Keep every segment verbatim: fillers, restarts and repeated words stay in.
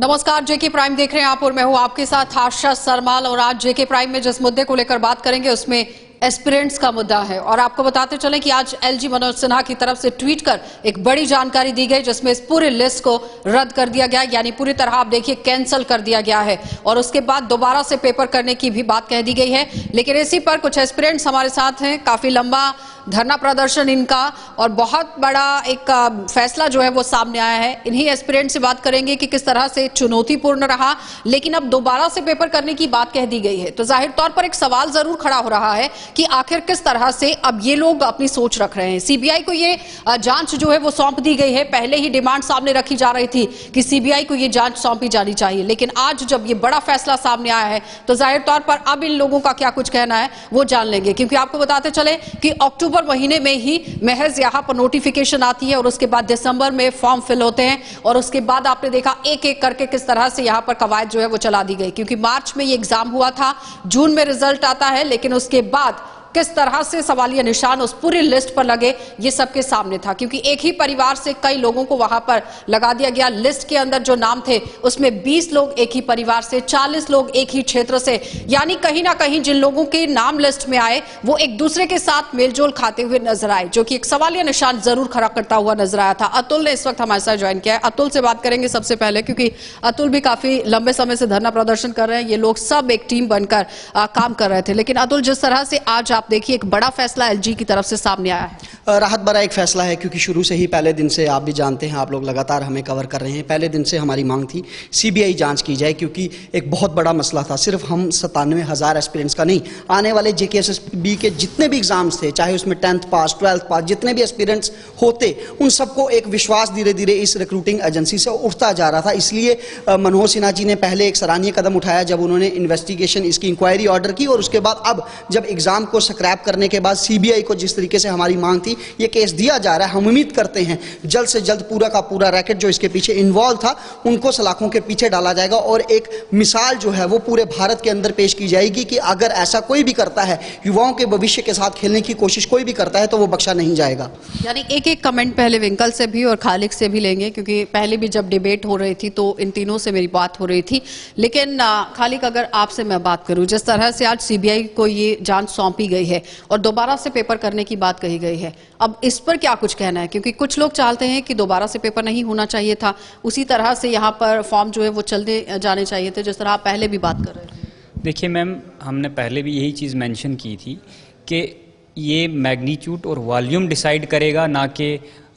नमस्कार, जेके प्राइम देख रहे हैं आप और मैं हूं आपके साथ आशा सरमाल। और आज जेके प्राइम में जिस मुद्दे को लेकर बात करेंगे उसमें एस्पिरेंट्स का मुद्दा है। और आपको बताते चलें कि आज एलजी मनोज सिन्हा की तरफ से ट्वीट कर एक बड़ी जानकारी दी गई जिसमें इस पूरे लिस्ट को रद्द कर दिया गया, यानी पूरी तरह आप देखिए कैंसिल कर दिया गया है। और उसके बाद दोबारा से पेपर करने की भी बात कह दी गई है। लेकिन इसी पर कुछ एस्पिरेंट्स हमारे साथ हैं, काफी लंबा धरना प्रदर्शन इनका और बहुत बड़ा एक फैसला जो है वो सामने आया है। इन्हीं एस्पिरेंट से बात करेंगे कि किस तरह से चुनौतीपूर्ण रहा, लेकिन अब दोबारा से पेपर करने की बात कह दी गई है। तो जाहिर तौर पर एक सवाल जरूर खड़ा हो रहा है कि आखिर किस तरह से अब ये लोग अपनी सोच रख रहे हैं। सीबीआई को ये जांच जो है वो सौंप दी गई है। पहले ही डिमांड सामने रखी जा रही थी कि सीबीआई को ये जांच सौंपी जानी चाहिए, लेकिन आज जब ये बड़ा फैसला सामने आया है तो जाहिर तौर पर अब इन लोगों का क्या कुछ कहना है वो जान लेंगे। क्योंकि आपको बताते चले कि अक्टूबर महीने में ही महज यहां पर नोटिफिकेशन आती है और उसके बाद दिसंबर में फॉर्म फिल होते हैं और उसके बाद आपने देखा एक एक करके किस तरह से यहां पर कवायद जो है वो चला दी गई। क्योंकि मार्च में ये एग्जाम हुआ था, जून में रिजल्ट आता है, लेकिन उसके बाद किस तरह से सवालिया निशान उस पूरी लिस्ट पर लगे ये सबके सामने था। क्योंकि एक ही परिवार से कई लोगों को वहां पर लगा दिया गया। लिस्ट के अंदर जो नाम थे उसमें बीस लोग एक ही परिवार से, चालीस लोग एक ही क्षेत्र से, यानी कहीं ना कहीं जिन लोगों के नाम लिस्ट में आए वो एक दूसरे के साथ मेलजोल खाते हुए नजर आए, जो कि एक सवालिया निशान जरूर खड़ा करता हुआ नजर आया था। अतुल ने इस वक्त हमारे साथ ज्वाइन किया है। अतुल से बात करेंगे सबसे पहले, क्योंकि अतुल भी काफी लंबे समय से धरना प्रदर्शन कर रहे हैं। ये लोग सब एक टीम बनकर आ, काम कर रहे थे। लेकिन अतुल, जिस तरह से आज आप देखिए एक बड़ा फैसला एलजी की तरफ से सामने आया है, राहत भरा एक फैसला है। क्योंकि शुरू से ही पहले दिन से आप भी जानते हैं, आप लोग लगातार हमें कवर कर रहे हैं, पहले दिन से हमारी मांग थी सीबीआई जांच की जाए। क्योंकि एक बहुत बड़ा मसला था, सिर्फ हम सतानवे हज़ार एस्पिरेंट्स का नहीं, आने वाले जेकेएसएसबी के जितने भी एग्जाम्स थे, चाहे उसमें टेंथ पास, ट्वेल्थ पास, जितने भी एस्पिरेंट्स होते उन सबको एक विश्वास धीरे धीरे इस रिक्रूटिंग एजेंसी से उठता जा रहा था। इसलिए मनोज सिन्हा जी ने पहले एक सराहनीय कदम उठाया जब उन्होंने इन्वेस्टिगेशन, इसकी इंक्वायरी ऑर्डर की। और उसके बाद अब जब एग्जाम को स्क्रैप करने के बाद सीबीआई को जिस तरीके से हमारी मांग थी ये केस दिया जा रहा है, हम उम्मीद करते हैं जल्द से जल्द पूरा का पूरा रैकेट जो इसके पीछे इन्वॉल्व था उनको सलाखों के पीछे डाला जाएगा और एक मिसाल जो है वो पूरे भारत के अंदर पेश की जाएगी कि अगर ऐसा कोई भी करता है, युवाओं के भविष्य के साथ खेलने की कोशिश कोई भी करता है, तो वो बख्शा नहीं जाएगा। यानी एक एक कमेंट पहले विंकल से भी और खालिक से भी लेंगे, क्योंकि पहले भी जब डिबेट हो रही थी तो इन तीनों से मेरी बात हो रही थी। लेकिन खालिक, अगर आपसे मैं बात करूं, जिस तरह से आज सीबीआई को ये जांच सौंपी गई है और दोबारा से पेपर करने की बात कही गई है, अब इस पर क्या कुछ कहना है? क्योंकि कुछ लोग चाहते हैं कि दोबारा से पेपर नहीं होना चाहिए था, उसी तरह से यहाँ पर फॉर्म जो है वो चलते जाने चाहिए थे, जिस तरह आप पहले भी बात कर रहे थे। देखिए मैम, हमने पहले भी यही चीज़ मेंशन की थी कि ये मैग्नीट्यूड और वॉल्यूम डिसाइड करेगा, ना कि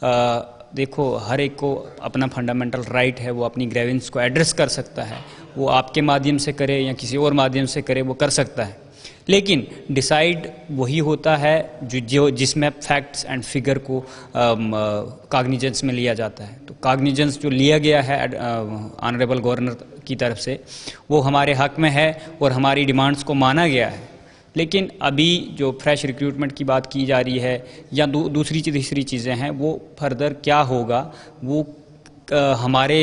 देखो हर एक को अपना फंडामेंटल राइट है, वो अपनी ग्रेवेंस को एड्रेस कर सकता है, वो आपके माध्यम से करे या किसी और माध्यम से करे, वो कर सकता है। लेकिन डिसाइड वही होता है जो जो जिसमें फैक्ट्स एंड फिगर को कॉग्निजेंस में लिया जाता है। तो कॉग्निजेंस जो लिया गया है ऑनरेबल गवर्नर की तरफ से, वो हमारे हक में है और हमारी डिमांड्स को माना गया है। लेकिन अभी जो फ्रेश रिक्रूटमेंट की बात की जा रही है या दू, दूसरी तीसरी चीज़ें हैं, वो फर्दर क्या होगा, वो आ, हमारे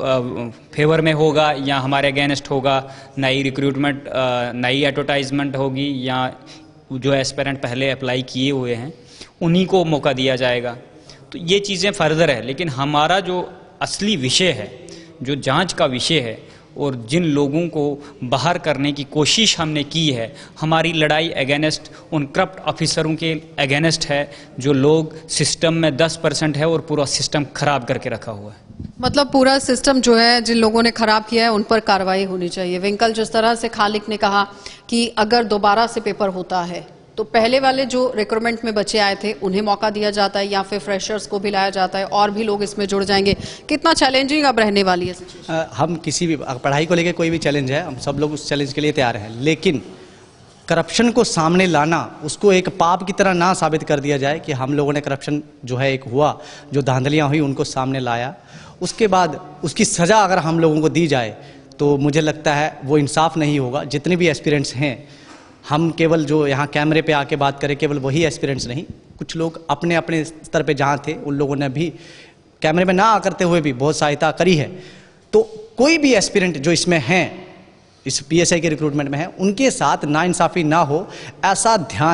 फेवर में होगा या हमारे अगेंस्ट होगा, नई रिक्रूटमेंट, नई एडवर्टाइजमेंट होगी या जो एस्पिरेंट पहले अप्लाई किए हुए हैं उन्हीं को मौका दिया जाएगा। तो ये चीज़ें फर्दर है। लेकिन हमारा जो असली विषय है, जो जांच का विषय है और जिन लोगों को बाहर करने की कोशिश हमने की है, हमारी लड़ाई अगेंस्ट उन करप्ट ऑफिसरों के अगेंस्ट है जो लोग सिस्टम में दस परसेंट है और पूरा सिस्टम खराब करके रखा हुआ है। मतलब पूरा सिस्टम जो है जिन लोगों ने खराब किया है उन पर कार्रवाई होनी चाहिए। विंकल, जिस तरह से खालिक ने कहा कि अगर दोबारा से पेपर होता है तो पहले वाले जो रिक्रूटमेंट में बच्चे आए थे उन्हें मौका दिया जाता है या फिर फ्रेशर्स को भी लाया जाता है और भी लोग इसमें जुड़ जाएंगे? कितना चैलेंजिंग अब रहने वाली है सिचुएशन? हम किसी भी पढ़ाई को लेकर कोई भी चैलेंज है, हम सब लोग उस चैलेंज के लिए तैयार हैं। लेकिन करप्शन को सामने लाना, उसको एक पाप की तरह ना साबित कर दिया जाए कि हम लोगों ने करप्शन जो है एक हुआ, जो धांधलियाँ हुई उनको सामने लाया, उसके बाद उसकी सज़ा अगर हम लोगों को दी जाए तो मुझे लगता है वो इंसाफ नहीं होगा। जितने भी एस्पिरेंट्स हैं, हम केवल जो यहाँ कैमरे पे आके बात करें, केवल वही एस्पिरेंट्स नहीं, कुछ लोग अपने अपने स्तर पे जहाँ थे उन लोगों ने भी कैमरे में ना करते हुए भी बहुत सहायता करी है। तो कोई भी एस्पिरेंट जो इसमें हैं, इस पीएसआई के रिक्रूटमेंट में है, उनके साथ नाइंसाफ़ी ना हो, ऐसा ध्यान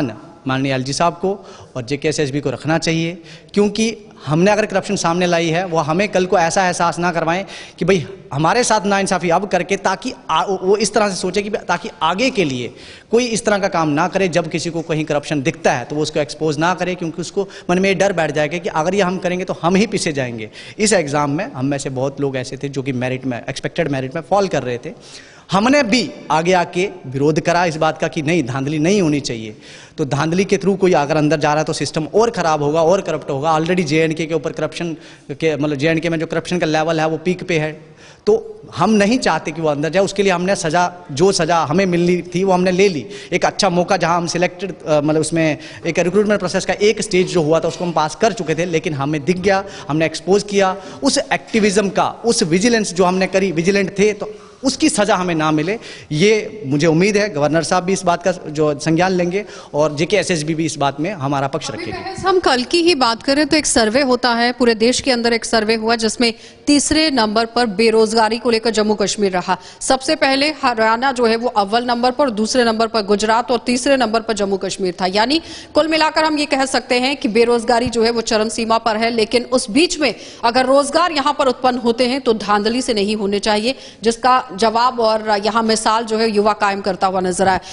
माननीय एलजी साहब को और जेकेएसएसबी को रखना चाहिए, क्योंकि हमने अगर करप्शन सामने लाई है वो हमें कल को ऐसा एहसास ना करवाएं कि भाई हमारे साथ नाइंसाफ़ी अब करके, ताकि आ, वो इस तरह से सोचे कि ताकि आगे के लिए कोई इस तरह का काम ना करे। जब किसी को कहीं करप्शन दिखता है तो वो उसको एक्सपोज ना करे, क्योंकि उसको मन में डर बैठ जाएगा कि अगर ये हम करेंगे तो हम ही पीछे जाएंगे। इस एग्ज़ाम में हम में से बहुत लोग ऐसे थे जो कि मेरिट में, एक्सपेक्टेड मेरिट में फॉल कर रहे थे। हमने भी आगे आके विरोध करा इस बात का कि नहीं, धांधली नहीं होनी चाहिए। तो धांधली के थ्रू कोई अगर अंदर जा रहा है तो सिस्टम और ख़राब होगा और करप्ट होगा। ऑलरेडी जे एंड के के ऊपर करप्शन के, मतलब जे एंड के में जो करप्शन का लेवल है वो पीक पे है। तो हम नहीं चाहते कि वो अंदर जाए। उसके लिए हमने सज़ा, जो सज़ा हमें मिलनी थी वो हमने ले ली। एक अच्छा मौका जहां हम सिलेक्टेड, मतलब उसमें एक रिक्रूटमेंट प्रोसेस का एक स्टेज जो हुआ था उसको हम पास कर चुके थे, लेकिन हमें दिख गया, हमने एक्सपोज किया उस एक्टिविज्म का, उस विजिलेंस जो हमने करी, विजिलेंट थे, तो उसकी सज़ा हमें ना मिले। ये मुझे उम्मीद है गवर्नर साहब भी इस बात का जो संज्ञान लेंगे और जेकेएसएसबी भी इस बात में हमारा पक्ष रखेगी। हम कल की ही बात करें तो एक सर्वे होता है पूरे देश के अंदर, एक सर्वे हुआ जिसमें तीसरे नंबर पर बेरोजगारी को लेकर जम्मू कश्मीर रहा। सबसे पहले हरियाणा जो है वो अव्वल नंबर पर, दूसरे नंबर पर गुजरात और तीसरे नंबर पर जम्मू कश्मीर था। यानी कुल मिलाकर हम ये कह सकते हैं कि बेरोजगारी जो है वो चरम सीमा पर है। लेकिन उस बीच में अगर रोजगार यहां पर उत्पन्न होते हैं तो धांधली से नहीं होने चाहिए, जिसका जवाब और यहां मिसाल जो है युवा कायम करता हुआ नजर आया।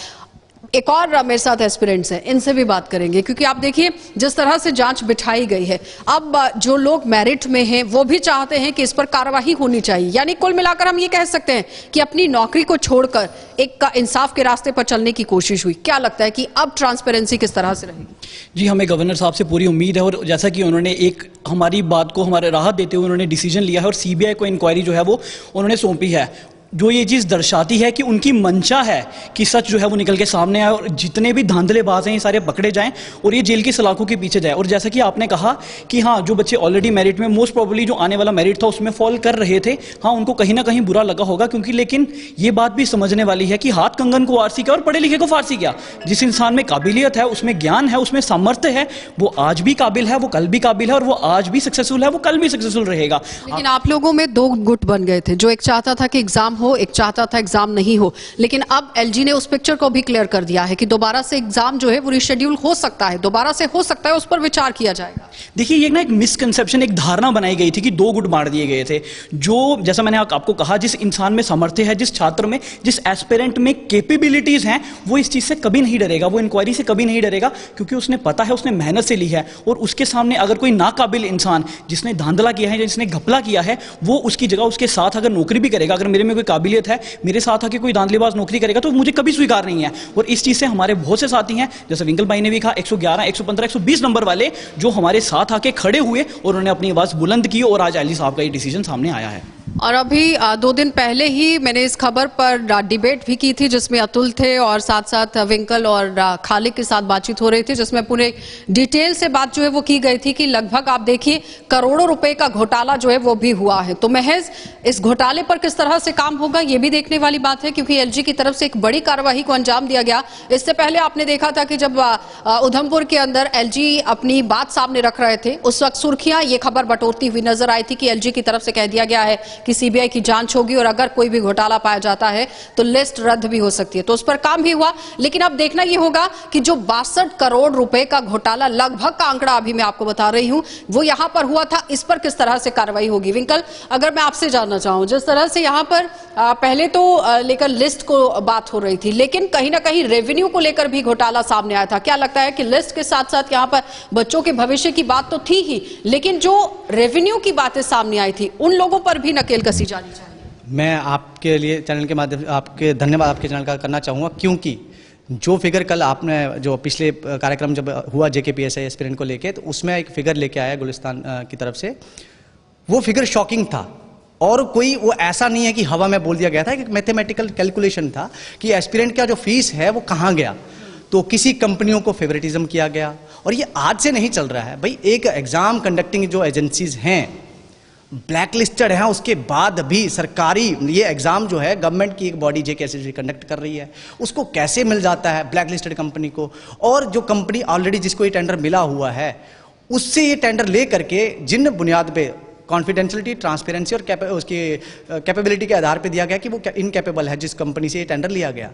एक और मेरे साथ एस्पिरेंट्स हैं, इनसे भी बात करेंगे, क्योंकि आप देखिए जिस तरह से जांच बिठाई गई है, अब जो लोग मेरिट में हैं वो भी चाहते हैं कि इस पर कार्रवाई होनी चाहिए। यानी कुल मिलाकर हम ये कह सकते हैं कि अपनी नौकरी को छोड़कर एक इंसाफ के रास्ते पर चलने की कोशिश हुई। क्या लगता है कि अब ट्रांसपेरेंसी किस तरह से रहेगी? जी, हमें गवर्नर साहब से पूरी उम्मीद है, और जैसा कि उन्होंने एक हमारी बात को हमारे राहत देते हुए उन्होंने डिसीजन लिया है और सीबीआई को इंक्वायरी जो है वो उन्होंने सौंपी है, जो ये चीज़ दर्शाती है कि उनकी मंशा है कि सच जो है वो निकल के सामने आए और जितने भी धांधलेबाज हैं ये सारे पकड़े जाएं और ये जेल की सलाखों के पीछे जाए। और जैसा कि आपने कहा कि हाँ, जो बच्चे ऑलरेडी मेरिट में, मोस्ट प्रोबेबली जो आने वाला मेरिट था उसमें फॉल कर रहे थे, हाँ उनको कहीं ना कहीं बुरा लगा होगा, क्योंकि लेकिन ये बात भी समझने वाली है कि हाथ कंगन को आरसी क्या और पढ़े लिखे को फारसी क्या। जिस इंसान में काबिलियत है, उसमें ज्ञान है, उसमें सामर्थ्य है, वो आज भी काबिल है, वो कल भी काबिल है, और वो आज भी सक्सेसफुल है, वो कल भी सक्सेसफुल रहेगा। लेकिन आप लोगों में दो गुट बन गए थे, जो एक चाहता था कि एग्जाम हो, एक चाहता था एग्जाम नहीं हो। लेकिन अब एलजी ने उस पिक्चर को भी क्लियर कर दिया है कि दोबारा से एग्जाम जो है वो रिशेड्यूल हो सकता है, दोबारा से हो सकता है, उस पर विचार किया जाएगा। देखिए, ये ना एक मिसकंसेप्शन, एक धारणा बनाई गई थी कि दो गुट बांट दिए गए थे। जो, जैसा मैंने आपको कहा, जिस इंसान में सामर्थ्य है, जिस छात्र में, जिस एस्पिरेंट में कैपेबिलिटीज हैं, वो इस चीज से कभी नहीं डरेगा, वो इंक्वायरी से कभी नहीं डरेगा, क्योंकि उसने पता है, उसने मेहनत से ली है। और उसके सामने अगर कोई नाकाबिल इंसान जिसने धांधला किया है, जिसने घपला किया है, वो उसकी जगह उसके साथ अगर नौकरी भी करेगा, अगर मेरे में कोई काबिलियत है, मेरे साथ आके कोई धांधलेबाज नौकरी करेगा, तो मुझे कभी स्वीकार नहीं है। और इस चीज से हमारे बहुत से साथी हैं, जैसे विंकल भाई ने भी कहा, एक सौ ग्यारह, एक सौ पंद्रह, एक सौ बीस नंबर वाले जो हमारे साथ आके खड़े हुए और उन्होंने अपनी आवाज बुलंद की, और आज एलजी साहब का ये डिसीजन सामने आया है। और अभी दो दिन पहले ही मैंने इस खबर पर डिबेट भी की थी, जिसमें अतुल थे और साथ साथ विंकल और खालिद के साथ बातचीत हो रही थी, जिसमें पूरे डिटेल से बात जो है वो की गई थी कि लगभग आप देखिए करोड़ों रुपए का घोटाला जो है वो भी हुआ है। तो महज इस घोटाले पर किस तरह से काम होगा ये भी देखने वाली बात है, क्योंकि एलजी की तरफ से एक बड़ी कार्यवाही को अंजाम दिया गया। इससे पहले आपने देखा था कि जब उधमपुर के अंदर एलजी अपनी बात सामने रख रहे थे, उस वक्त सुर्खियां ये खबर बटोरती हुई नजर आई थी कि एलजी की तरफ से कह दिया गया है कि सीबीआई की जांच होगी और अगर कोई भी घोटाला पाया जाता है तो लिस्ट रद्द भी हो सकती है। तो उस पर काम भी हुआ, लेकिन अब देखना यह होगा कि जो बासठ करोड़ रुपए का घोटाला, लगभग का आंकड़ा अभी मैं आपको बता रही हूं, वो यहां पर हुआ था, इस पर किस तरह से कार्रवाई होगी। विंकल, अगर मैं आपसे जानना चाहूं, जिस तरह से यहां पर पहले तो लेकर लिस्ट को बात हो रही थी, लेकिन कहीं ना कहीं रेवेन्यू को लेकर भी घोटाला सामने आया था, क्या लगता है कि लिस्ट के साथ साथ यहां पर बच्चों के भविष्य की बात तो थी ही, लेकिन जो रेवेन्यू की बातें सामने आई थी उन लोगों पर भी नकेल कसी जानी चाहिए? मैं आपके लिए चैनल के माध्यम आपके धन्यवाद आपके चैनल का करना चाहूँगा, क्योंकि जो फिगर कल आपने जो पिछले कार्यक्रम जब हुआ जेकेपीएसआई एस्पिरेंट को लेके, तो उसमें एक फिगर लेके आया गुलिस्तान की तरफ से, वो फिगर शॉकिंग था। और कोई वो ऐसा नहीं है कि हवा में बोल दिया गया था, एक मैथमेटिकल कैलकुलेशन था कि एस्पिरेंट का जो फीस है वो कहाँ गया। तो किसी कंपनियों को फेवरेटिज्म किया गया, और ये आज से नहीं चल रहा है भाई। एक एग्जाम कंडक्टिंग जो एजेंसीज हैं ब्लैक लिस्टेड हैं, उसके बाद भी सरकारी ये एग्जाम जो है गवर्नमेंट की एक बॉडी जेकेएसएसबी कंडक्ट कर रही है, उसको कैसे मिल जाता है ब्लैक लिस्टेड कंपनी को। और जो कंपनी ऑलरेडी जिसको ये टेंडर मिला हुआ है, उससे ये टेंडर ले करके जिन बुनियाद पे कॉन्फिडेंशियलिटी, ट्रांसपेरेंसी और कैपे, उसकी कैपेबिलिटी के आधार पे दिया गया कि वो इनकैपेबल है जिस कंपनी से ये टेंडर लिया गया,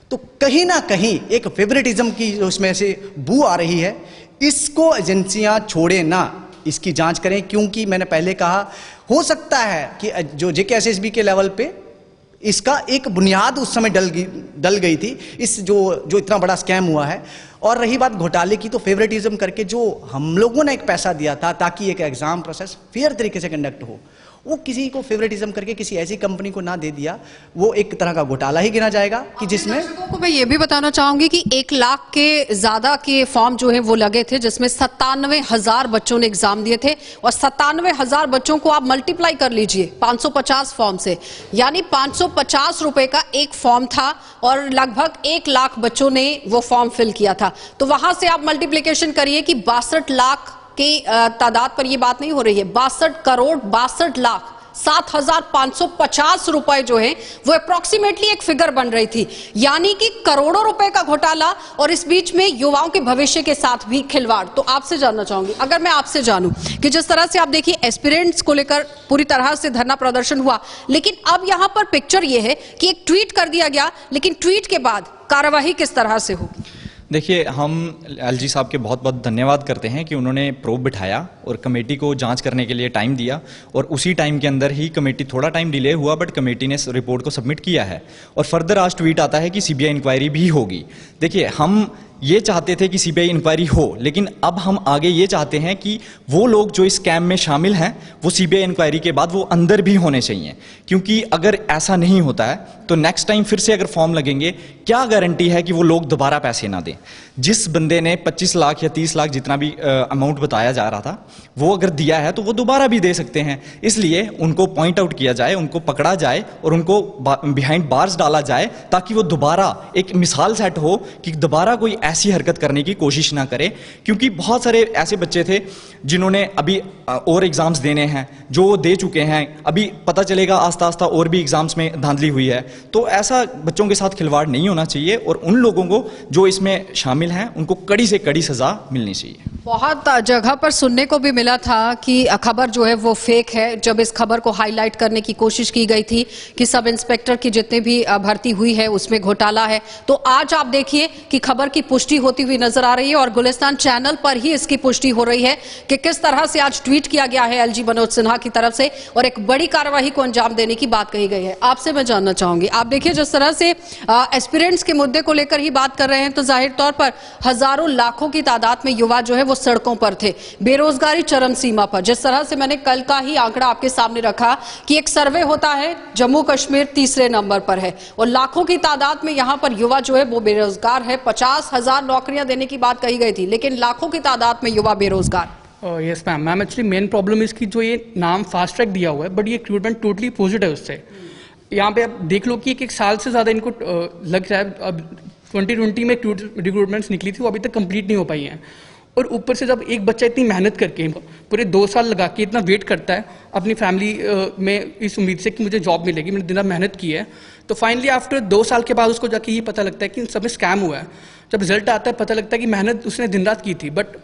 तो कहीं ना कहीं एक फेवरेटिज्म की उसमें से बू आ रही है। इसको एजेंसियां छोड़े ना, इसकी जांच करें, क्योंकि मैंने पहले कहा हो सकता है कि जो जेके एसएसबी के लेवल पे इसका एक बुनियाद उस समय डल गई डल गई थी, इस जो जो इतना बड़ा स्कैम हुआ है। और रही बात घोटाले की, तो फेवरेटिज्म करके जो हम लोगों ने एक पैसा दिया था ताकि एक एग्जाम प्रोसेस फेयर तरीके से कंडक्ट हो, वो किसी को फेवरेटिज्म करके किसी ऐसी कंपनी को ना दे दिया, वो एक तरह का घोटाला ही गिना जाएगा। कि जिसमें को मैं ये भी बताना चाहूंगी कि एक लाख के ज्यादा के फॉर्म जो है वो लगे थे, जिसमें सत्तानवे हजार बच्चों ने एग्जाम दिए थे, और सत्तानवे हजार बच्चों को आप मल्टीप्लाई कर लीजिए पांच सौ पचास फॉर्म से, यानी पांच सौ पचास रुपए का एक फॉर्म था और लगभग एक लाख बच्चों ने वो फॉर्म फिल किया था। तो वहां से आप मल्टीप्लीकेशन करिए कि बासठ लाख की तादाद पर यह बात नहीं हो रही है, बासठ करोड़ बासठ लाख सात हजार पांच सौ पचास रुपए जो है वो अप्रोक्सीमेटली एक फिगर बन रही थी, यानी कि करोड़ों रुपए का घोटाला, और इस बीच में युवाओं के भविष्य के साथ भी खिलवाड़। तो आपसे जानना चाहूंगी, अगर मैं आपसे जानूं कि जिस तरह से आप देखिए एस्पिरेंट्स को लेकर पूरी तरह से धरना प्रदर्शन हुआ, लेकिन अब यहां पर पिक्चर यह है कि एक ट्वीट कर दिया गया, लेकिन ट्वीट के बाद कार्रवाई किस तरह से होगी? देखिए, हम एलजी साहब के बहुत बहुत धन्यवाद करते हैं कि उन्होंने प्रोब बिठाया और कमेटी को जांच करने के लिए टाइम दिया, और उसी टाइम के अंदर ही कमेटी, थोड़ा टाइम डिले हुआ बट कमेटी ने रिपोर्ट को सबमिट किया है। और फर्दर आज ट्वीट आता है कि सीबीआई इंक्वायरी भी होगी। देखिए, हम ये चाहते थे कि सीबीआई इंक्वायरी हो, लेकिन अब हम आगे ये चाहते हैं कि वो लोग जो इस स्कैम में शामिल हैं वो सीबीआई इंक्वायरी के बाद वो अंदर भी होने चाहिए, क्योंकि अगर ऐसा नहीं होता है तो नेक्स्ट टाइम फिर से अगर फॉर्म लगेंगे, क्या गारंटी है कि वो लोग दोबारा पैसे ना दें। जिस बंदे ने पच्चीस लाख या तीस लाख जितना भी अमाउंट बताया जा रहा था, वो अगर दिया है तो वो दोबारा भी दे सकते हैं। इसलिए उनको पॉइंट आउट किया जाए, उनको पकड़ा जाए और उनको बिहाइंड बार्स डाला जाए, ताकि वो दोबारा एक मिसाल सेट हो कि दोबारा कोई ऐसी हरकत करने की कोशिश ना करे। क्योंकि बहुत सारे ऐसे बच्चे थे जिन्होंने अभी और एग्जाम्स देने हैं, जो दे चुके हैं, अभी पता चलेगा आस्ता आस्ता और भी एग्जाम्स में धांधली हुई है। तो ऐसा बच्चों के साथ खिलवाड़ नहीं होना चाहिए, और उन लोगों को जो इसमें शामिल हैं उनको कड़ी से कड़ी सजा मिलनी चाहिए। बहुत जगह पर सुनने को भी मिला था कि खबर जो है वो फेक है, जब इस खबर को हाईलाइट करने की कोशिश की गई थी कि सब इंस्पेक्टर की जितने भी भर्ती हुई है उसमें घोटाला है। तो आज आप देखिए कि खबर की पुष्टि होती हुई नजर आ रही है, और गुलिस्तान चैनल पर ही इसकी पुष्टि हो रही है कि किस तरह से आज ट्वीट किया गया है एलजी मनोज सिन्हा की तरफ से, और एक बड़ी कार्रवाई को अंजाम देने की बात कही गई है। आपसे मैं जानना चाहूंगी, आप देखिए जिस तरह से एस्पिरेंट्स के मुद्दे को लेकर ही बात कर रहे हैं, तो जाहिर तौर पर हजारों लाखों की तादाद में युवा जो है वो सड़कों पर थे, बेरोजगारी चरम सीमा पर। जिस तरह से मैंने कल का ही आंकड़ा आपके सामने रखा कि एक सर्वे होता है, जम्मू कश्मीर तीसरे नंबर पर है, और लाखों की तादाद में यहां पर युवा जो है वो बेरोजगार है। पचास हजार नौकरियां देने की बात कही गई थी, लेकिन लाखों की तादाद में युवा बेरोजगार। Yes ma'am ma'am actually main problem इसकी जो ये नाम फास्ट ट्रैक दिया हुआ है, बट ये रिक्रूटमेंट टोटली अपोजिट है उससे। यहाँ पे आप देख लो कि एक, एक साल से ज़्यादा इनको लग रहा है। अब ट्वेंटी ट्वेंटी में रिक्रूटमेंट्स निकली थी, वो अभी तक कंप्लीट नहीं हो पाई हैं। और ऊपर से जब एक बच्चा इतनी मेहनत करके पूरे दो साल लगा के इतना वेट करता है अपनी फैमिली में इस उम्मीद से कि मुझे जॉब मिलेगी, मैंने दिन रात मेहनत की है, तो फाइनली आफ्टर दो साल के बाद उसको जाके ये पता लगता है कि इन सब में स्कैम हुआ है। जब रिजल्ट आता है पता लगता है कि मेहनत उसने दिन रात की थी, बट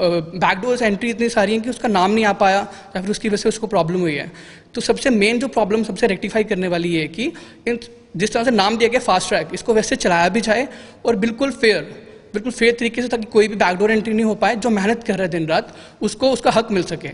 बैकडोर एंट्री इतनी सारी हैं कि उसका नाम नहीं आ पाया, या फिर उसकी वजह से उसको प्रॉब्लम हुई है। तो सबसे मेन जो प्रॉब्लम सबसे रेक्टिफाई करने वाली है कि इन जिस तरह से नाम दिया गया फास्ट ट्रैक, इसको वैसे चलाया भी जाए और बिल्कुल फेयर बिल्कुल फेयर तरीके से, ताकि कोई भी बैकडोर एंट्री नहीं हो पाए। जो मेहनत कर रहा है दिन रात उसको उसका हक मिल सके।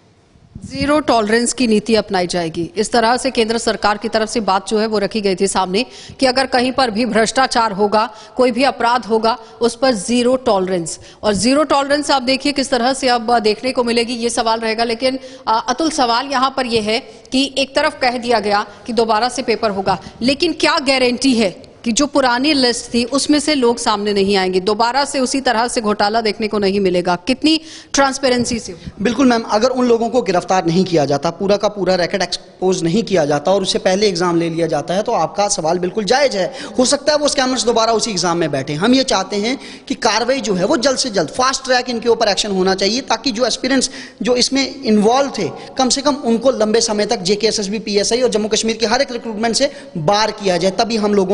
जीरो टॉलरेंस की नीति अपनाई जाएगी, इस तरह से केंद्र सरकार की तरफ से बात जो है वो रखी गई थी सामने कि अगर कहीं पर भी भ्रष्टाचार होगा, कोई भी अपराध होगा, उस पर जीरो टॉलरेंस। और जीरो टॉलरेंस आप देखिए किस तरह से अब देखने को मिलेगी, ये सवाल रहेगा। लेकिन अतुल, सवाल यहां पर यह है कि एक तरफ कह दिया गया कि दोबारा से पेपर होगा, लेकिन क्या गारंटी है कि जो पुरानी लिस्ट थी उसमें से लोग सामने नहीं आएंगे, दोबारा से उसी तरह से घोटाला देखने को नहीं मिलेगा? कितनी ट्रांसपेरेंसी से? बिल्कुल मैम, अगर उन लोगों को गिरफ्तार नहीं किया जाता, पूरा का पूरा रैकेट एक्सपोज नहीं किया जाता और उससे पहले एग्जाम ले लिया जाता है, तो आपका सवाल बिल्कुल जायज है। हो सकता है वो स्कैमर्स दोबारा उसी एग्जाम में बैठे। हम ये चाहते हैं कि कार्रवाई जो है वो जल्द से जल्द, फास्ट ट्रैक इनके ऊपर एक्शन होना चाहिए, ताकि जो एस्पिरेंट्स जो इसमें इन्वॉल्व थे, कम से कम उनको लंबे समय तक जेके एसएसबी, पीएसआई और जम्मू कश्मीर के हर एक रिक्रूटमेंट से बार किया जाए। तभी हम लोगों के साथ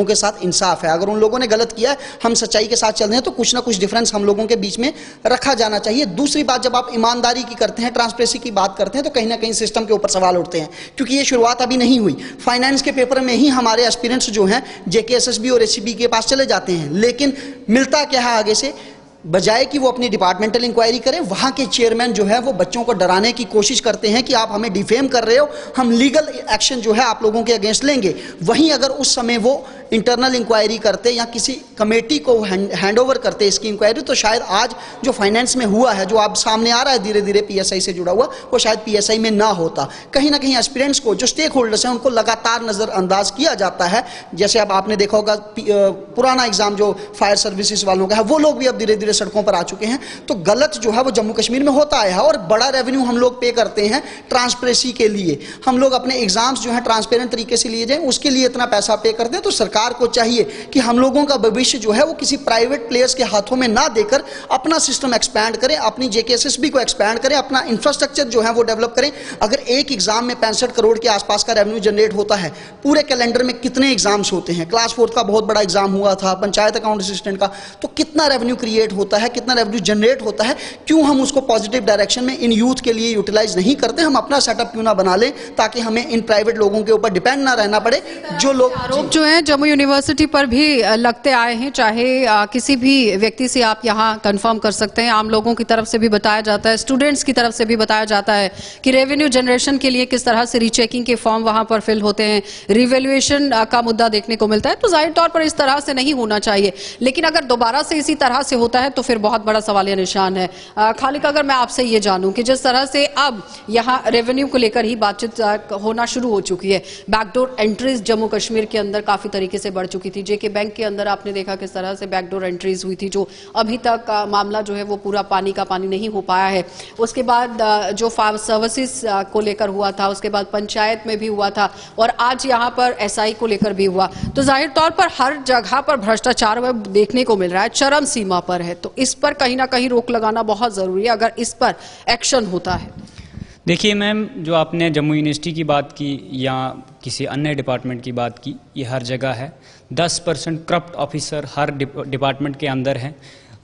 इंसाफ है। अगर उन लोगों ने गलत किया है, हम सच्चाई के साथ चल रहे हैं, तो कुछ ना कुछ डिफरेंस हम लोगों के बीच में रखा जाना चाहिए। दूसरी बात, जब आप ईमानदारी की करते हैं, ट्रांसपेरेंसी की बात करते हैं, तो कहीं ना कहीं सिस्टम के ऊपर सवाल उठते हैं, क्योंकि ये शुरुआत अभी नहीं हुई। फाइनेंस के पेपर में ही हमारे एस्पिरेंट्स जो हैं जेके एसएसबी और एससीबी के पास चले जाते हैं, लेकिन मिलता क्या है आगे से, बजाय कि वो अपनी डिपार्टमेंटल इंक्वायरी करें, वहां के चेयरमैन जो है वो बच्चों को डराने की कोशिश करते हैं कि आप हमें डिफेम कर रहे हो, हम लीगल एक्शन जो है आप लोगों के अगेंस्ट लेंगे। वहीं अगर उस समय वो इंटरनल इंक्वायरी करते या किसी कमेटी को हैंड ओवर करते इसकी इंक्वायरी, तो शायद आज जो फाइनेंस में हुआ है, जो अब सामने आ रहा है धीरे धीरे पीएसआई से जुड़ा हुआ, वो शायद पीएसआई में ना होता। कहीं ना कहीं एस्पिरेंट्स को, जो स्टेक होल्डर्स हैं, उनको लगातार नजरअंदाज किया जाता है। जैसे अब आपने देखा होगा पुराना एग्जाम जो फायर सर्विसेज वालों का है, वो लोग भी अब धीरे धीरे सड़कों पर आ चुके हैं। तो गलत जो है वो जम्मू कश्मीर में होता है, और बड़ा रेवेन्यू हम लोग पे करते हैं ट्रांसपेरेंसी के लिए। हम लोग अपने एग्जाम्स जो है ट्रांसपेरेंट तरीके से लिए जाएं, उसके लिए इतना पैसा पे करते हैं। तो सरकार को चाहिए कि हम लोगों का भविष्य जो है वो किसी प्राइवेट प्लेयर्स के हाथों में ना देकर अपना सिस्टम एक्सपैंड करें, अपनी जेकेएसएसबी को एक्सपैंड करें, अपना इंफ्रास्ट्रक्चर जो है वो डेवलप करें। अगर एक एग्जाम में पैंसठ करोड़ के आसपास का रेवेन्यू जनरेट होता है, पूरे कैलेंडर में कितने एग्जाम्स होते हैं? क्लास फोर्थ का बहुत बड़ा एग्जाम हुआ था, पंचायत अकाउंट असिस्टेंट का, तो कितना रेवेन्यू क्रिएट होता है, कितना रेवेन्यू जनरेट होता है? क्यों हम उसको पॉजिटिव डायरेक्शन में इन यूथ के लिए यूटिलाइज नहीं करते? हम अपना सेटअप क्यों ना बना लें, ताकि हमें इन प्राइवेट लोगों के ऊपर डिपेंड ना रहना पड़े। जो लोग आरोप जो है जम्मू यूनिवर्सिटी पर भी लगते आए हैं, चाहे किसी भी व्यक्ति से आप यहाँ कंफर्म कर सकते हैं, आम लोगों की तरफ से भी बताया जाता है, स्टूडेंट्स की तरफ से भी बताया जाता है कि रेवेन्यू जनरेशन के लिए किस तरह से रीचेकिंग के फॉर्म वहां पर फिल होते हैं, रिवैल्यूएशन का मुद्दा देखने को मिलता है। तो जाहिर तौर पर इस तरह से नहीं होना चाहिए, लेकिन अगर दोबारा से इसी तरह से होता है तो फिर बहुत बड़ा सवालिया निशान है। खालिक, अगर मैं आपसे ये जानूं कि जिस तरह से अब यहाँ रेवेन्यू को लेकर ही बातचीत होना शुरू हो चुकी है, बैकडोर एंट्रीज जम्मू कश्मीर के अंदर काफी तरीके से बढ़ चुकी थी। जेके बैंक के अंदर आपने देखा किस तरह से बैकडोर एंट्रीज हुई थी, जो अभी तक आ, मामला जो है वो पूरा पानी का पानी नहीं हो पाया है। उसके बाद आ, जो फायर सर्विसेज को लेकर हुआ था, उसके बाद पंचायत में भी हुआ था, और आज यहाँ पर एसआई को लेकर भी हुआ। तो जाहिर तौर पर हर जगह पर भ्रष्टाचार देखने को मिल रहा है, चरम सीमा पर है। तो इस पर कहीं ना कहीं रोक लगाना बहुत जरूरी है अगर इस पर एक्शन होता है। देखिए मैम, जो आपने जम्मू यूनिवर्सिटी की बात की या किसी अन्य डिपार्टमेंट की बात की, ये हर जगह है। दस परसेंट करप्ट ऑफिसर हर डिपार्टमेंट के अंदर हैं,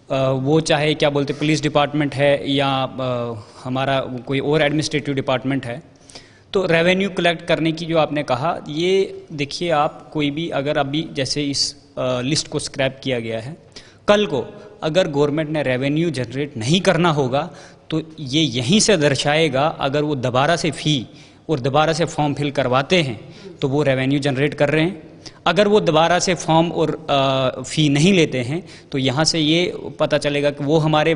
वो चाहे क्या बोलते पुलिस डिपार्टमेंट है या हमारा कोई और एडमिनिस्ट्रेटिव डिपार्टमेंट है। तो रेवेन्यू कलेक्ट करने की जो आपने कहा, ये देखिए आप कोई भी अगर अभी जैसे इस लिस्ट को स्क्रैप किया गया है, कल को अगर गवर्नमेंट ने रेवेन्यू जनरेट नहीं करना होगा तो ये यहीं से दर्शाएगा, अगर वो दोबारा से फ़ी और दोबारा से फॉर्म फिल करवाते हैं तो वो रेवेन्यू जनरेट कर रहे हैं। अगर वो दोबारा से फॉर्म और फ़ी नहीं लेते हैं तो यहाँ से ये पता चलेगा कि वो हमारे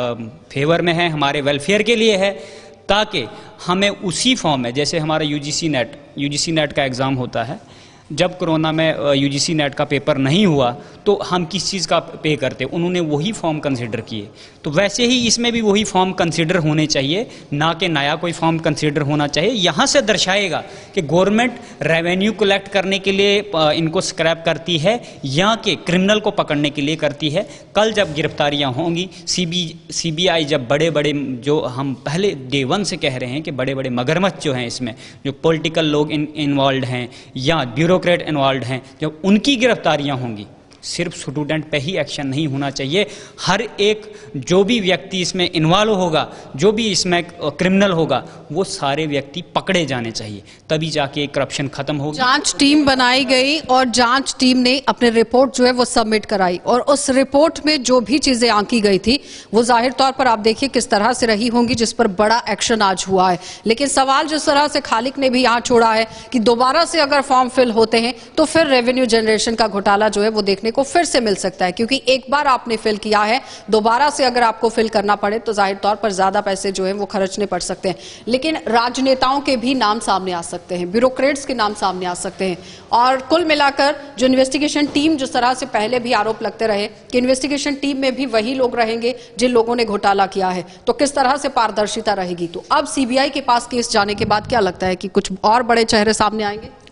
फेवर में है, हमारे वेलफेयर के लिए है, ताकि हमें उसी फॉर्म में, जैसे हमारा यूजीसी नेट यूजीसी नेट का एग्ज़ाम होता है, जब कोरोना में यूजीसी नेट का पेपर नहीं हुआ तो हम किस चीज़ का पे करते, उन्होंने वही फॉर्म कंसिडर किए। तो वैसे ही इसमें भी वही फॉर्म कंसिडर होने चाहिए, ना कि नया कोई फॉर्म कंसिडर होना चाहिए। यहाँ से दर्शाएगा कि गवर्नमेंट रेवेन्यू कलेक्ट करने के लिए इनको स्क्रैप करती है या कि क्रिमिनल को पकड़ने के लिए करती है। कल जब गिरफ्तारियाँ होंगी, सीबी सीबीआई जब बड़े बड़े, जो हम पहले डे वन से कह रहे हैं कि बड़े बड़े मगरमच्छ जो हैं इसमें, जो पॉलिटिकल लोग इन इन्वॉल्व हैं या ब्यूरोक्रेट इन्वॉल्व हैं, जब उनकी गिरफ्तारियां होंगी, सिर्फ स्टूडेंट पे ही एक्शन नहीं होना चाहिए। हर एक जो भी व्यक्ति इसमें इन्वॉल्व होगा, जो भी इसमें क्रिमिनल होगा, वो सारे व्यक्ति पकड़े जाने चाहिए, तभी जाके करप्शन खत्म होगी। जांच टीम बनाई गई और जांच टीम ने अपने रिपोर्ट जो है वो सबमिट कराई, और उस रिपोर्ट में जो भी चीजें आंकी गई थी वो जाहिर तौर पर आप देखिए किस तरह से रही होंगी, जिस पर बड़ा एक्शन आज हुआ है। लेकिन सवाल जिस तरह से खालिक ने भी यहाँ छोड़ा है कि दोबारा से अगर फॉर्म फिल होते हैं तो फिर रेवेन्यू जनरेशन का घोटाला जो है वो देखने को फिर से मिल सकता है, क्योंकि एक बार आपने फिल किया है, दोबारा से अगर आपको फिल करना पड़े तो जाहिर तौर पर ज्यादा पैसे जो है वो खर्चने पड़ सकते हैं। लेकिन राजनेताओं के भी नाम सामने आ सकते हैं, ब्यूरोक्रेट्स के नाम सामने आ सकते हैं, और कुल मिलाकर जो इन्वेस्टिगेशन टीम, जिस तरह से पहले भी आरोप लगते रहे कि इन्वेस्टिगेशन टीम में भी वही लोग रहेंगे जिन लोगों ने घोटाला किया है, तो किस तरह से पारदर्शिता रहेगी। तो अब सीबीआई के पास केस जाने के बाद क्या लगता है कि कुछ और बड़े चेहरे सामने आएंगे?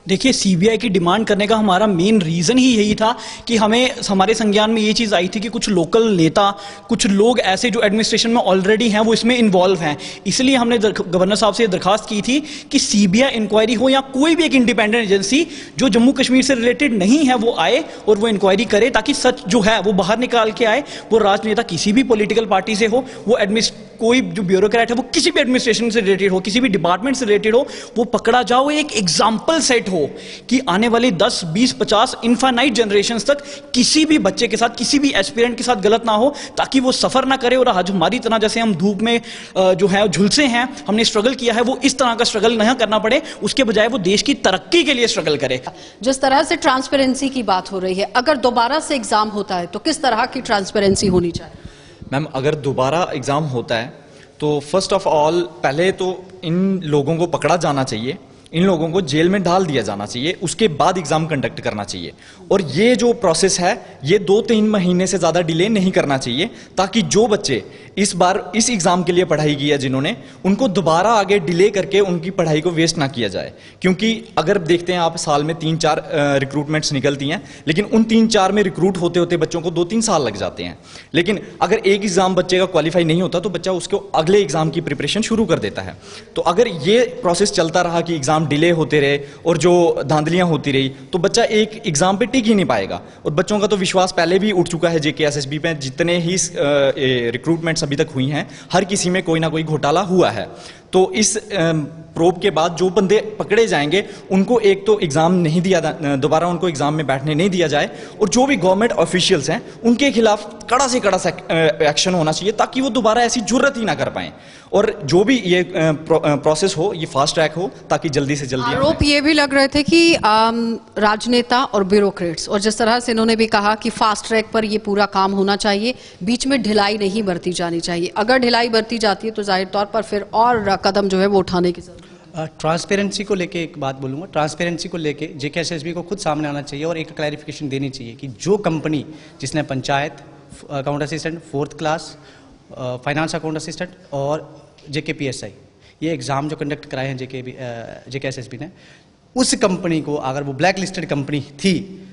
देखिए, सीबीआई की डिमांड करने का हमारा मेन रीज़न ही यही था कि हमें हमारे संज्ञान में ये चीज़ आई थी कि कुछ लोकल नेता, कुछ लोग ऐसे जो एडमिनिस्ट्रेशन में ऑलरेडी हैं वो इसमें इन्वॉल्व हैं। इसलिए हमने गवर्नर साहब से ये दरखास्त की थी कि सीबीआई इंक्वायरी हो या कोई भी एक इंडिपेंडेंट एजेंसी जो जम्मू कश्मीर से रिलेटेड नहीं है वो आए और वो इंक्वायरी करे, ताकि सच जो है वो बाहर निकाल के आए। वो राजनेता किसी भी पॉलिटिकल पार्टी से हो, वो एडमिनिस्ट कोई जो ब्यूरोक्रेट है वो किसी भी एडमिनिस्ट्रेशन से रिलेटेड हो, किसी भी डिपार्टमेंट से रिलेटेड हो, वो पकड़ा जाओ, एक एग्जाम्पल सेट हो कि आने वाले दस, बीस, पचास इनफाइनाइट जनरेशंस तक किसी भी बच्चे के साथ, किसी भी एस्पिरेंट के साथ गलत ना हो, ताकि वो सफर ना करे। और आज हमारी तरह जैसे हम धूप में जो है झुलसे हैं, हमने स्ट्रगल किया है, वो इस तरह का स्ट्रगल नहीं करना पड़े, उसके बजाय वो देश की तरक्की के लिए स्ट्रगल करे। जिस तरह से ट्रांसपेरेंसी की बात हो रही है, अगर दोबारा से एग्जाम होता है तो किस तरह की ट्रांसपेरेंसी होनी चाहिए? मैम, अगर दोबारा एग्ज़ाम होता है तो फर्स्ट ऑफ ऑल पहले तो इन लोगों को पकड़ा जाना चाहिए, इन लोगों को जेल में डाल दिया जाना चाहिए, उसके बाद एग्जाम कंडक्ट करना चाहिए। और ये जो प्रोसेस है ये दो तीन महीने से ज़्यादा डिले नहीं करना चाहिए, ताकि जो बच्चे इस बार इस एग्ज़ाम के लिए पढ़ाई की है जिन्होंने, उनको दोबारा आगे डिले करके उनकी पढ़ाई को वेस्ट ना किया जाए। क्योंकि अगर देखते हैं आप, साल में तीन चार रिक्रूटमेंट्स निकलती हैं, लेकिन उन तीन चार में रिक्रूट होते होते बच्चों को दो तीन साल लग जाते हैं। लेकिन अगर एक एग्ज़ाम बच्चे का क्वालिफाई नहीं होता तो बच्चा उसको अगले एग्ज़ाम की प्रिपरेशन शुरू कर देता है। तो अगर ये प्रोसेस चलता रहा कि एग्ज़ाम डिले होते रहे और जो धांधलियां होती रही, तो बच्चा एक एग्जाम पे टिक ही नहीं पाएगा। और बच्चों का तो विश्वास पहले भी उठ चुका है जेके एसएसबी पे, जितने ही रिक्रूटमेंट्स अभी तक हुई हैं हर किसी में कोई ना कोई घोटाला हुआ है। तो इस प्रोब के बाद जो बंदे पकड़े जाएंगे उनको एक तो एग्जाम नहीं दिया, दोबारा उनको एग्जाम में बैठने नहीं दिया जाए, और जो भी गवर्नमेंट ऑफिशियल्स हैं उनके खिलाफ कड़ा से कड़ा एक्शन होना चाहिए, ताकि वो दोबारा ऐसी जुर्रत ही ना कर पाएं। और जो भी ये प्रोसेस हो ये फास्ट ट्रैक हो, ताकि जल्दी से जल्दी। आरोप ये भी लग रहे थे कि राजनेता और ब्यूरोक्रेट्स, और जिस तरह से इन्होंने भी कहा कि फास्ट ट्रैक पर ये पूरा काम होना चाहिए, बीच में ढिलाई नहीं बरती जानी चाहिए। अगर ढिलाई बरती जाती है तो जाहिर तौर पर फिर और कदम जो है वो उठाने की जरूरत। ट्रांसपेरेंसी को लेके एक बात बोलूँगा, ट्रांसपेरेंसी को लेके जेके एसएसबी को खुद सामने आना चाहिए और एक क्लैरिफिकेशन देनी चाहिए कि जो कंपनी जिसने panchayat account assistant, fourth class, finance account assistant और जेके पीएसआई ये एग्ज़ाम जो कंडक्ट कराए हैं जेके जेके एसएसबी ने, उस कंपनी को अगर वो ब्लैक लिस्टेड कंपनी थी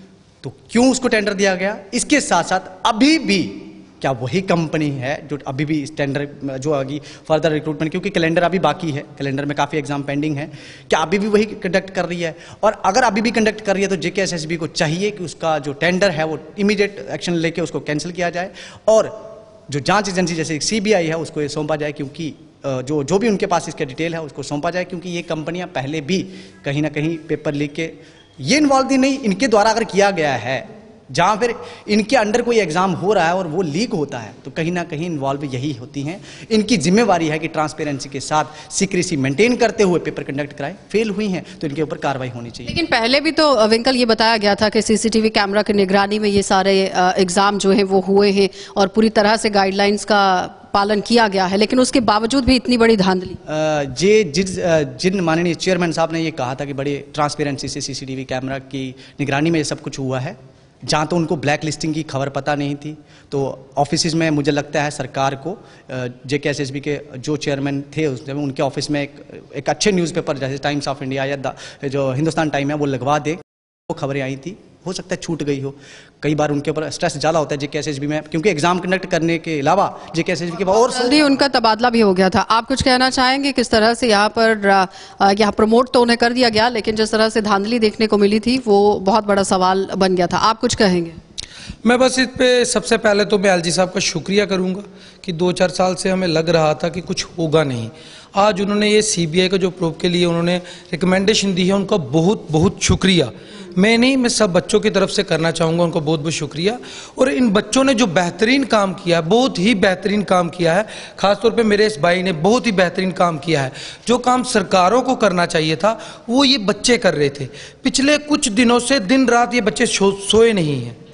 तो क्यों उसको टेंडर दिया गया? इसके साथ साथ अभी भी क्या वही कंपनी है जो अभी भी इस टेंडर जो आगे फर्दर रिक्रूटमेंट, क्योंकि कैलेंडर अभी बाकी है, कैलेंडर में काफ़ी एग्जाम पेंडिंग है, क्या अभी भी वही कंडक्ट कर रही है? और अगर अभी भी कंडक्ट कर रही है तो जेके एसएसबी को चाहिए कि उसका जो टेंडर है वो इमीडिएट एक्शन लेके उसको कैंसिल किया जाए, और जो जांच एजेंसी जैसे सीबीआई है उसको ये सौंपा जाए, क्योंकि जो जो भी उनके पास इसका डिटेल है उसको सौंपा जाए, क्योंकि ये कंपनियां पहले भी कहीं ना कहीं पेपर लीक के ये इन्वॉल्व ही नहीं, इनके द्वारा अगर किया गया है, जहाँ फिर इनके अंडर कोई एग्जाम हो रहा है और वो लीक होता है तो कहीं ना कहीं इन्वॉल्व यही होती हैं। इनकी जिम्मेवारी है कि ट्रांसपेरेंसी के साथ सीक्रेसी मेंटेन करते हुए पेपर कंडक्ट कराएं। फेल हुई हैं तो इनके ऊपर कार्रवाई होनी चाहिए। लेकिन पहले भी तो विंकल ये बताया गया था कि सीसीटीवी कैमरा की निगरानी में ये सारे एग्जाम जो हैं वो हुए हैं और पूरी तरह से गाइडलाइंस का पालन किया गया है, लेकिन उसके बावजूद भी इतनी बड़ी धांधली। जे जिस जिन माननीय चेयरमैन साहब ने ये कहा था कि बड़ी ट्रांसपेरेंसी से सीसीटीवी कैमरा की निगरानी में ये सब कुछ हुआ है, जहाँ तो उनको ब्लैक लिस्टिंग की खबर पता नहीं थी, तो ऑफिस में मुझे लगता है सरकार को जेके एसएसबी के जो चेयरमैन थे उस समय उनके ऑफिस में एक एक अच्छे न्यूज़पेपर जैसे टाइम्स ऑफ इंडिया या जो हिंदुस्तान टाइम है वो लगवा दे। वो खबरें आई थी, हो सकता है छूट गई हो। कई बार उनके ऊपर स्ट्रेस ज़्यादा होता है जेके एसएसबी में, क्योंकि एग्जाम कंडक्ट करने के अलावा जेके एसएसबी के और जल्दी उनका तबादला भी हो गया था। आप कुछ कहना चाहेंगे किस तरह से यहाँ पर यहाँ प्रमोट तो उन्हें कर दिया गया, लेकिन जिस तरह से धांधली देखने को मिली थी वो बहुत बड़ा सवाल बन गया था। आप कुछ कहेंगे? मैं बस इस पे सबसे पहले तो मैं एलजी साहब का शुक्रिया करूंगा कि दो चार साल से हमें लग रहा था कि कुछ होगा नहीं। आज उन्होंने ये सीबीआई का जो प्रोब के लिए उन्होंने रिकमेंडेशन दी है, उनका बहुत बहुत शुक्रिया। मैं नहीं, मैं सब बच्चों की तरफ से करना चाहूँगा उनको बहुत बहुत शुक्रिया। और इन बच्चों ने जो बेहतरीन काम किया है, बहुत ही बेहतरीन काम किया है, ख़ासतौर पे मेरे इस भाई ने बहुत ही बेहतरीन काम किया है। जो काम सरकारों को करना चाहिए था वो ये बच्चे कर रहे थे। पिछले कुछ दिनों से दिन रात ये बच्चे सो, सोए नहीं हैं।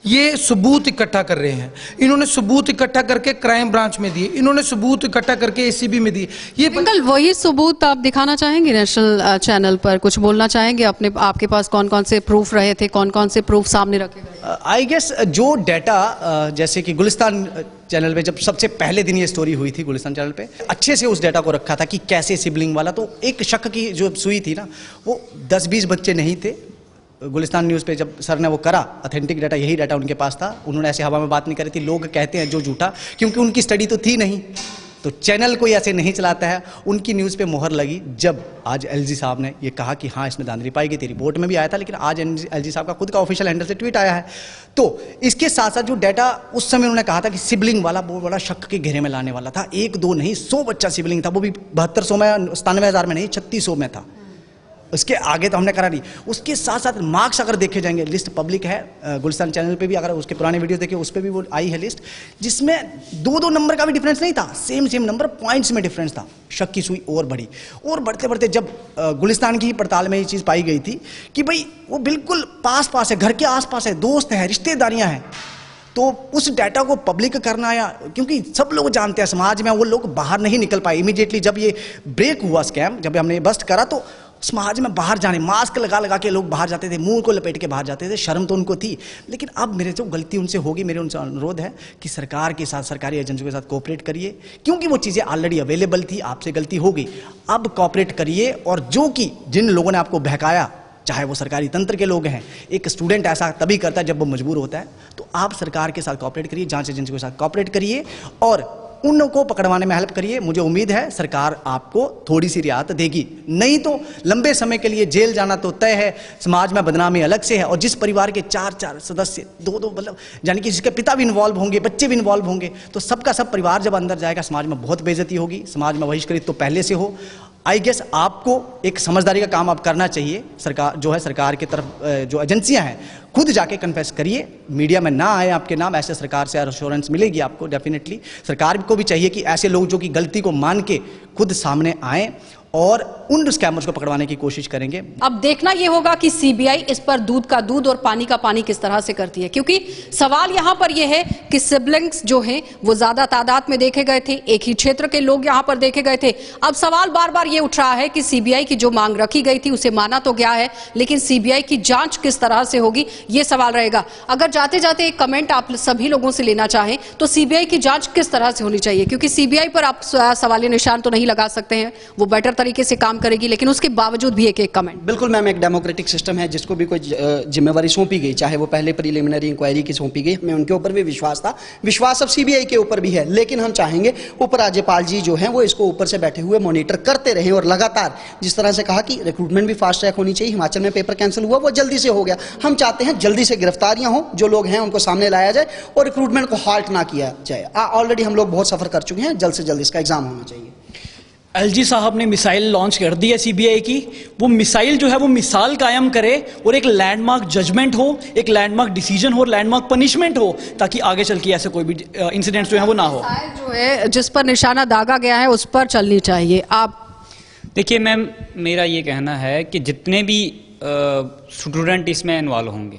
ये सबूत इकट्ठा कर रहे हैं। इन्होंने सबूत इकट्ठा करके क्राइम ब्रांच में दिए, इन्होंने सबूत इकट्ठा करके एसीबी में दिए। ये अंकल वही सबूत आप दिखाना चाहेंगे नेशनल चैनल पर, कुछ बोलना चाहेंगे अपने, आपके पास कौन कौन से प्रूफ रहे थे, कौन कौन से प्रूफ सामने रखे गए? आई गेस जो डाटा जैसे कि गुलिस्तान चैनल पे जब सबसे पहले दिन ये स्टोरी हुई थी, गुलिस्तान चैनल पे अच्छे से उस डाटा को रखा था कि कैसे सिबलिंग वाला, तो एक शक की जो सुई थी ना, वो दस बीस बच्चे नहीं थे। गुलिस्तान न्यूज़ पे जब सर ने वो करा, ऑथेंटिक डाटा, यही डाटा उनके पास था। उन्होंने ऐसे हवा में बात नहीं करी थी, लोग कहते हैं जो झूठा, क्योंकि उनकी स्टडी तो थी नहीं, तो चैनल कोई ऐसे नहीं चलाता है। उनकी न्यूज़ पे मोहर लगी जब आज एलजी साहब ने ये कहा कि हाँ इसमें धांधली पाई गई थी। रिपोर्ट में भी आया था, लेकिन आज एलजी साहब का खुद का ऑफिशियल हैंडल से ट्वीट आया है। तो इसके साथ साथ जो डाटा उस समय उन्होंने कहा था कि सिबलिंग वाला बहुत बड़ा शक के घेरे में लाने वाला था, एक दो नहीं सौ बच्चा सिबलिंग था, वो भी बहत्तर सौ में, सतानवे हज़ार में नहीं, छत्तीस सौ में था। उसके आगे तो हमने करा नहीं। उसके साथ साथ मार्क्स अगर देखे जाएंगे, लिस्ट पब्लिक है गुलिस्तान चैनल पे भी, अगर उसके पुराने वीडियो देखे उस पर भी वो आई है लिस्ट, जिसमें दो दो नंबर का भी डिफरेंस नहीं था, सेम सेम नंबर, पॉइंट्स में डिफरेंस था। शक की सुई और बढ़ी, और बढ़ते बढ़ते जब गुलिस्तान की ही पड़ताल में ये चीज़ पाई गई थी कि भाई वो बिल्कुल पास पास है, घर के आस पास है, दोस्त है, रिश्तेदारियाँ हैं, तो उस डाटा को पब्लिक करना, या क्योंकि सब लोग जानते हैं समाज में, वो लोग बाहर नहीं निकल पाए। इमीडिएटली जब ये ब्रेक हुआ स्कैम, जब हमने बस्ट करा, तो समाज में बाहर जाने, मास्क लगा लगा के लोग बाहर जाते थे, मुंह को लपेट के बाहर जाते थे, शर्म तो उनको थी। लेकिन अब मेरे जो गलती उनसे होगी, मेरे उनसे अनुरोध है कि सरकार के साथ, सरकारी एजेंसियों के साथ कोऑपरेट करिए, क्योंकि वो चीज़ें ऑलरेडी अवेलेबल थी, आपसे गलती हो गई, अब कोऑपरेट करिए। और जो कि जिन लोगों ने आपको बहकाया, चाहे वो सरकारी तंत्र के लोग हैं, एक स्टूडेंट ऐसा तभी करता है जब वो मजबूर होता है, तो आप सरकार के साथ कोऑपरेट करिए, जांच एजेंसियों के साथ कोऑपरेट करिए और उनको पकड़वाने में हेल्प करिए। मुझे उम्मीद है सरकार आपको थोड़ी सी रियायत देगी, नहीं तो लंबे समय के लिए जेल जाना तो तय है, समाज में बदनामी अलग से है। और जिस परिवार के चार चार सदस्य, दो दो मतलब यानी कि जिसके पिता भी इन्वॉल्व होंगे, बच्चे भी इन्वॉल्व होंगे, तो सबका सब परिवार जब अंदर जाएगा, समाज में बहुत बेइज्जती होगी, समाज में बहिष्कृत तो पहले से हो। आई गेस आपको एक समझदारी का काम आप करना चाहिए। सरकार जो है, सरकार की तरफ जो एजेंसियां हैं, खुद जाके कन्फेस करिए, मीडिया में ना आए आपके नाम, ऐसे सरकार से एश्योरेंस मिलेगी आपको डेफिनेटली। सरकार को भी चाहिए कि ऐसे लोग जो कि गलती को मान के खुद सामने आएँ और उन स्कैमर्स को पकड़वाने की कोशिश करेंगे। अब देखना यह होगा कि सीबीआई इस पर दूध का दूध और पानी का पानी किस तरह से करती है, क्योंकि सवाल यहां पर यह है कि सिबलिंग्स जो हैं वो ज्यादा तादाद में देखे गए थे, एक ही क्षेत्र के लोग यहां पर देखे गए थे। अब सवाल बार बार यह उठ रहा है कि सीबीआई की जो मांग रखी गई थी उसे माना तो गया है, लेकिन सीबीआई की जांच किस तरह से होगी यह सवाल रहेगा। अगर जाते जाते एक कमेंट आप सभी लोगों से लेना चाहें तो सीबीआई की जांच किस तरह से होनी चाहिए, क्योंकि सीबीआई पर आप सवालिया निशान तो नहीं लगा सकते हैं, वो बेटर तरीके से काम करेगी, लेकिन उसके बावजूद भी एक एक कमेंट। बिल्कुल मैम, एक डेमोक्रेटिक सिस्टम है, जिसको भी कोई जिम्मेवारी सौंपी गई, चाहे वो पहले प्रिलिमिनरी इंक्वायरी की सौंपी गई, हमें उनके ऊपर भी विश्वास था, विश्वास अब सीबीआई के ऊपर भी है। लेकिन हम चाहेंगे उपराज्यपाल जी जो हैं वो इसको ऊपर से बैठे हुए मॉनिटर करते रहे और लगातार, जिस तरह से कहा कि रिक्रूटमेंट भी फास्ट ट्रैक होनी चाहिए, हिमाचल में पेपर कैंसिल हुआ वो जल्दी से हो गया, हम चाहते हैं जल्दी से गिरफ्तारियां हो, जो लोग हैं उनको सामने लाया जाए और रिक्रूटमेंट को हाल्ट ना किया जाए। ऑलरेडी हम लोग बहुत सफर कर चुके हैं, जल्द से जल्द इसका एग्जाम होना चाहिए। एलजी साहब ने मिसाइल लॉन्च कर दी है सीबीआई की, वो मिसाइल जो है वो मिसाल कायम करे और एक लैंडमार्क जजमेंट हो, एक लैंडमार्क डिसीजन हो, लैंडमार्क पनिशमेंट हो, ताकि आगे चल के ऐसे कोई भी इंसिडेंट्स जो है वो ना हो। जो है जिस पर निशाना दागा गया है उस पर चलनी चाहिए। आप देखिए मैम, मेरा ये कहना है कि जितने भी स्टूडेंट इसमें इन्वॉल्व होंगे,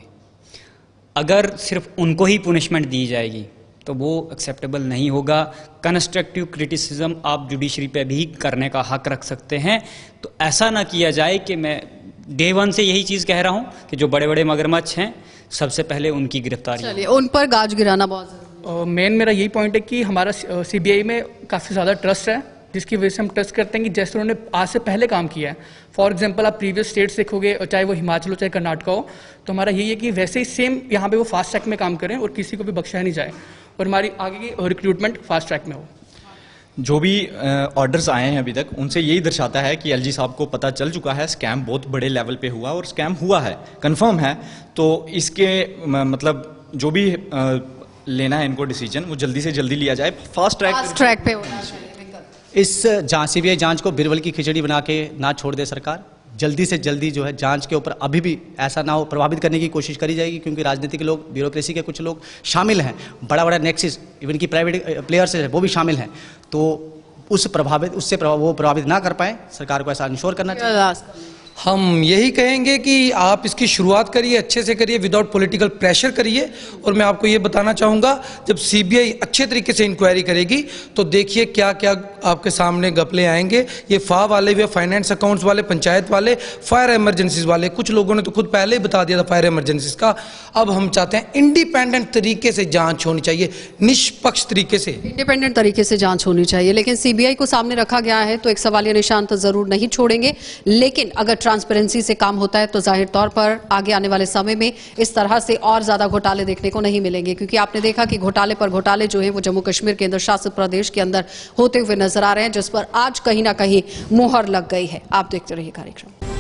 अगर सिर्फ उनको ही पुनिशमेंट दी जाएगी तो वो एक्सेप्टेबल नहीं होगा। कंस्ट्रक्टिव क्रिटिसिज्म आप जुडिशरी पे भी करने का हक रख सकते हैं, तो ऐसा ना किया जाए कि मैं डे वन से यही चीज़ कह रहा हूँ कि जो बड़े बड़े मगरमच्छ हैं सबसे पहले उनकी गिरफ्तारी। चलिए, उन पर गाज गिराना बहुत जरूरी। मेन मेरा यही पॉइंट है कि हमारा सीबीआई में काफ़ी ज़्यादा ट्रस्ट है, जिसकी वजह से हम ट्रस्ट करते हैं कि जैसे उन्होंने आज से पहले काम किया है, फॉर एग्जांपल आप प्रीवियस स्टेट्स देखोगे, चाहे वो हिमाचल हो चाहे कर्नाटक हो, तो हमारा यही है कि वैसे ही सेम यहाँ पे वो फास्ट ट्रैक में काम करें और किसी को भी बख्शा नहीं जाए और हमारी आगे की रिक्रूटमेंट फास्ट ट्रैक में हो। जो भी ऑर्डर्स आए हैं अभी तक, उनसे यही दर्शाता है कि एलजी साहब को पता चल चुका है स्कैम बहुत बड़े लेवल पे हुआ और स्कैम हुआ है, कंफर्म है। तो इसके मतलब जो भी आ, लेना है इनको डिसीजन, वो जल्दी से जल्दी लिया जाए, फास्ट ट्रैक फास्ट ट्रैक पे होना चाहिए। इस जांच सीबीआई जांच को बिरबल की खिचड़ी बना के ना छोड़ दे सरकार, जल्दी से जल्दी जो है जांच के ऊपर अभी भी ऐसा ना हो, प्रभावित करने की कोशिश करी जाएगी, क्योंकि राजनीतिक लोग, ब्यूरोक्रेसी के कुछ लोग शामिल हैं, बड़ा बड़ा नेक्सिस इवन की प्राइवेट प्लेयर्स है वो भी शामिल हैं, तो उस प्रभावित उससे प्रभाव, वो प्रभावित ना कर पाए, सरकार को ऐसा इंश्योर करना चाहिए। हम यही कहेंगे कि आप इसकी शुरुआत करिए, अच्छे से करिए, विदाउट पॉलिटिकल प्रेशर करिए। और मैं आपको ये बताना चाहूँगा, जब सीबीआई अच्छे तरीके से इंक्वायरी करेगी तो देखिए क्या क्या आपके सामने गपले आएंगे। ये फा वाले भी, फाइनेंस अकाउंट्स वाले, पंचायत वाले, फायर इमरजेंसीज वाले, कुछ लोगों ने तो खुद पहले ही बता दिया था फायर इमरजेंसीज का। अब हम चाहते हैं इंडिपेंडेंट तरीके से जाँच होनी चाहिए, निष्पक्ष तरीके से, इंडिपेंडेंट तरीके से जांच होनी चाहिए। लेकिन सीबीआई को सामने रखा गया है तो एक सवालिया निशान तो जरूर नहीं छोड़ेंगे, लेकिन अगर ट्रांसपेरेंसी से काम होता है तो जाहिर तौर पर आगे आने वाले समय में इस तरह से और ज्यादा घोटाले देखने को नहीं मिलेंगे, क्योंकि आपने देखा कि घोटाले पर घोटाले जो है वो जम्मू कश्मीर केंद्र शासित प्रदेश के अंदर होते हुए नजर आ रहे हैं, जिस पर आज कहीं ना कहीं मुहर लग गई है। आप देखते रहिए कार्यक्रम।